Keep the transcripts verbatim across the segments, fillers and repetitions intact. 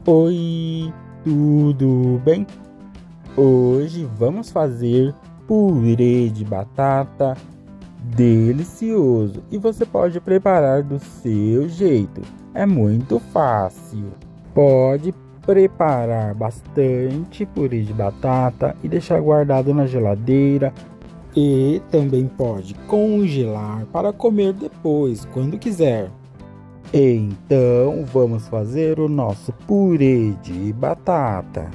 Oi, tudo bem? Hoje vamos fazer purê de batata delicioso e você pode preparar do seu jeito. É muito fácil. Pode preparar bastante purê de batata e deixar guardado na geladeira, e também pode congelar para comer depois, quando quiser. Então vamos fazer o nosso purê de batata.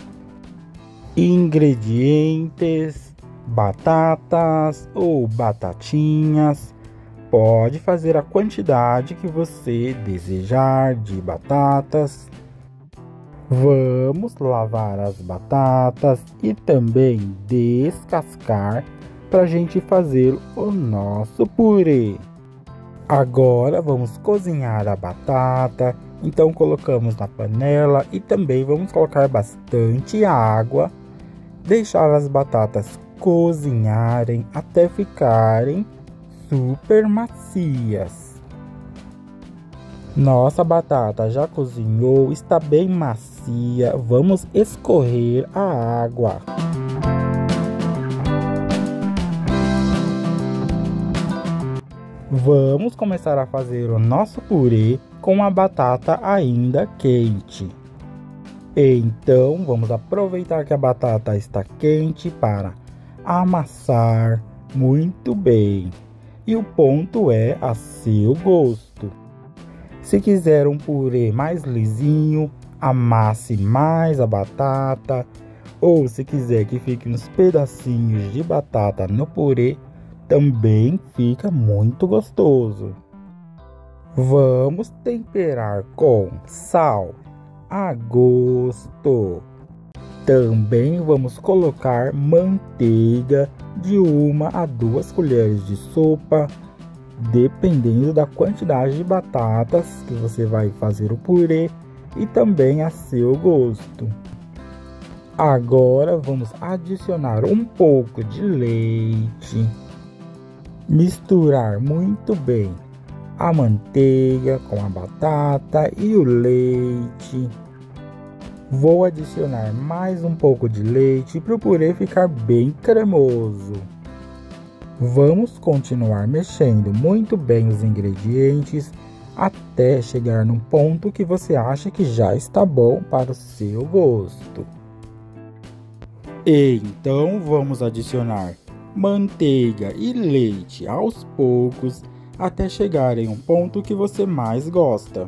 Ingredientes: batatas ou batatinhas. Pode fazer a quantidade que você desejar de batatas. Vamos lavar as batatas e também descascar para a gente fazer o nosso purê. Agora vamos cozinhar a batata. Então colocamos na panela e também vamos colocar bastante água. Deixar as batatas cozinharem até ficarem super macias. Nossa batata já cozinhou, está bem macia. Vamos escorrer a água. Vamos começar a fazer o nosso purê com a batata ainda quente. Então, vamos aproveitar que a batata está quente para amassar muito bem. E o ponto é a seu gosto. Se quiser um purê mais lisinho, amasse mais a batata. Ou se quiser que fique uns pedacinhos de batata no purê, também fica muito gostoso. Vamos temperar com sal a gosto. Também vamos colocar manteiga de uma a duas colheres de sopa, dependendo da quantidade de batatas que você vai fazer o purê e também a seu gosto. Agora vamos adicionar um pouco de leite. Misturar muito bem a manteiga com a batata e o leite. Vou adicionar mais um pouco de leite para o purê ficar bem cremoso. Vamos continuar mexendo muito bem os ingredientes até chegar num ponto que você acha que já está bom para o seu gosto. Então vamos adicionar manteiga e leite aos poucos até chegar em um ponto que você mais gosta.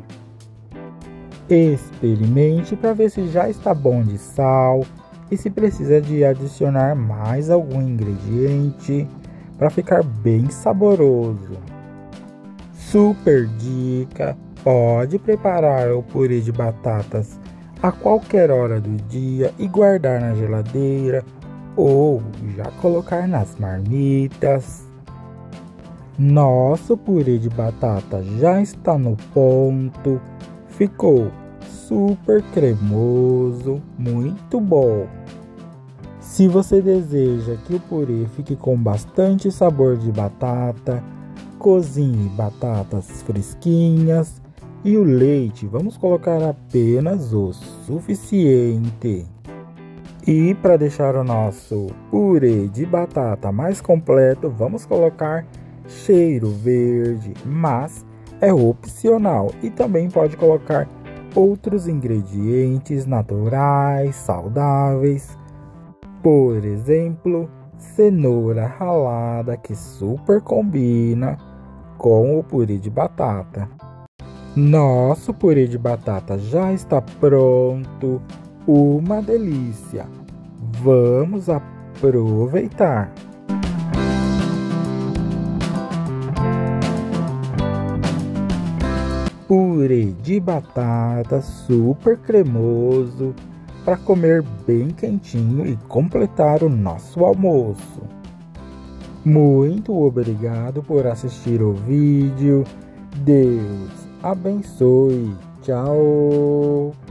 Experimente para ver se já está bom de sal e se precisa de adicionar mais algum ingrediente para ficar bem saboroso. Super dica: pode preparar o purê de batatas a qualquer hora do dia e guardar na geladeira ou já colocar nas marmitas. Nosso purê de batata já está no ponto. Ficou super cremoso, muito bom. Se você deseja que o purê fique com bastante sabor de batata, cozinhe batatas fresquinhas e o leite vamos colocar apenas o suficiente. E para deixar o nosso purê de batata mais completo, vamos colocar cheiro verde, mas é opcional, e também pode colocar outros ingredientes naturais, saudáveis. Por exemplo, cenoura ralada, que super combina com o purê de batata. Nosso purê de batata já está pronto. Uma delícia! Vamos aproveitar! Purê de batata super cremoso para comer bem quentinho e completar o nosso almoço. Muito obrigado por assistir o vídeo. Deus abençoe. Tchau!